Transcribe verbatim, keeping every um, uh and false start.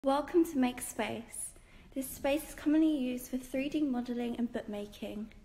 Welcome to MakeSpace. This space is commonly used for three D modelling and bookmaking.